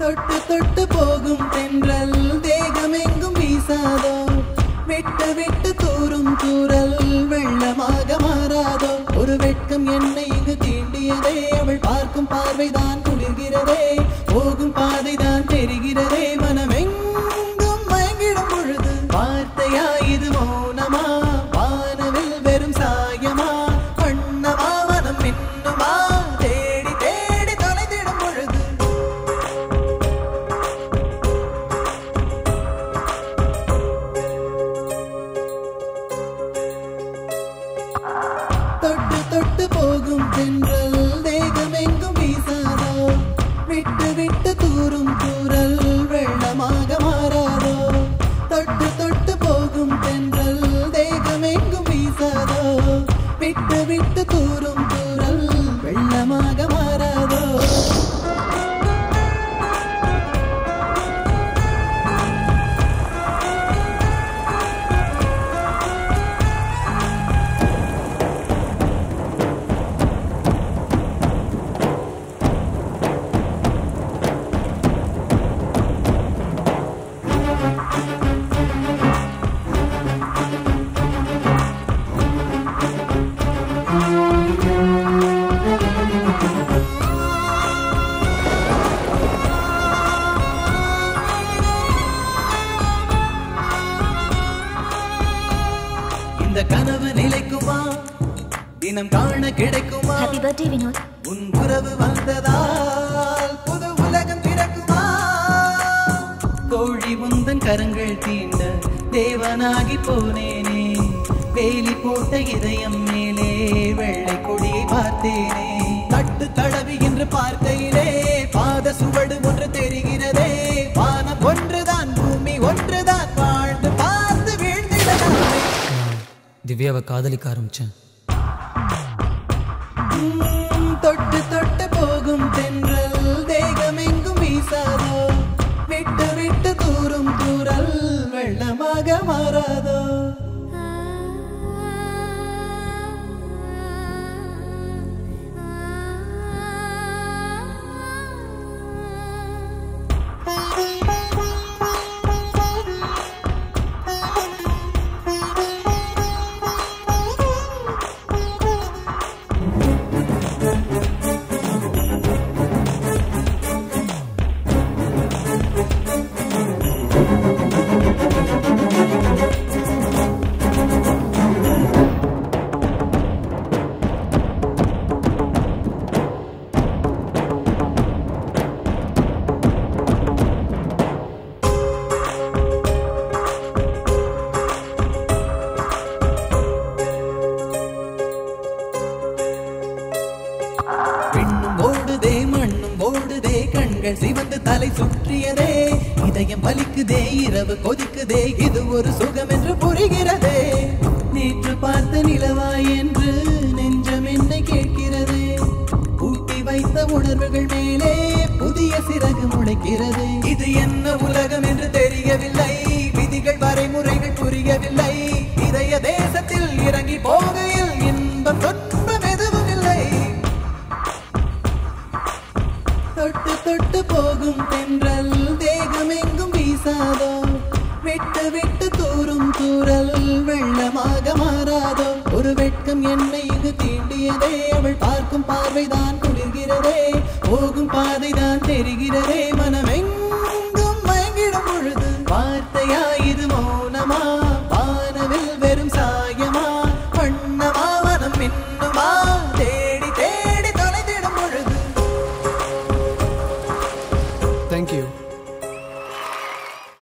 தொட்டு தொட்டு போகும் தென்றல் தேகமெங்கும் வீசாதோ விட்டு விட்டு தூரும் தூரல் வெள்ளமாக மாறாதோ ஒரு வெட்கம் என்னை இங்கு தீண்டியதே அவள் பார்க்கும் பார்வைதான் குளிர்கிறதே போகும் பாதைதான் தெரிகிறதே மனமெங்கும் மயங்கிடும் பொழுது வார்த்தையா இது மௌனமா வானவில் வெறும் சாயமா வண்ணமா மனம் மின்னுமா தேடி தேடி தொலைந்திடும் பொழுது தொட்டு தொட்டு போகும் தென்றல் தேகமெங்கும் வீசாதோ விட்டு விட்டு தூரும் தூரல் வெள்ளமாக மாறாதோ தொட்டு தொட்டு போகும் தென்றல் தேகமெங்கும் வீசாதோ விட்டு விட்டு தூரும் தூரல் வெள்ளமாக மாறாதோ இந்த கனவு நிலைக்குமா தினம் காண கிடைக்குமா ஹேப்பி பர்த்டே வினோத் உன் உறவு வந்ததால் புது உலகம் பிறக்குமா கோழி முந்தன் கரங்கள் தீண்ட தேவனாகி போனேனே வேலி போட்ட இதயம் மேலே வெள்ளை கொடியை பார்த்தேனே தட்டு தடவி என்று பார்க்கையிலே பாத சுவடு ஒன்று தெரிகிறதே வானம் ஒன்றுதான் பூமி ஒன்றுதான் வாழ்ந்து பார்த்து வீழ்ந்திடலாமே திவ்யாவை காதலிக்க ஆரம்பிச்சேன் தொட்டு தொட்டு போகும் தென்றல் தேகமெங்கும் வீசாதோ விட்டு விட்டு தூரும் தூரல் வெள்ளமாக மாறாதோ சிவந்து தலை சுற்றியதே இதயம் வலிக்குதே இரவு கொதிக்குதே இது ஒரு சுகம் என்று புரிகிறதே நேற்று பார்த்த நிலவாய் என்று நெஞ்சம் என்னை கேட்கிறதே ஊட்டி வைத்த உணர்வுகள் மேலே புதிய சிறகு முளைக்கிறது இது என்ன உலகம் என்று தெரியவில்லை விதிகள் வரைமுறைகள் புரியவில்லை இதய தேசத்தில் இறங்கி போகையில் இன்பம் துன்பம் எதுவும் இல்லை தொட்டு தொட்டு போகும் தென்றல் தேகமெங்கும் வீசாதோ விட்டு விட்டு தூரும் தூரல் வெள்ளமாக மாறாதோ ஒரு வெட்கம் என்னை இங்கு தீண்டியதே அவள் பார்க்கும் பார்வைதான் குளிர்கிறதே போகும் பாதைதான் தெரிகிறதே மனமெங்கும்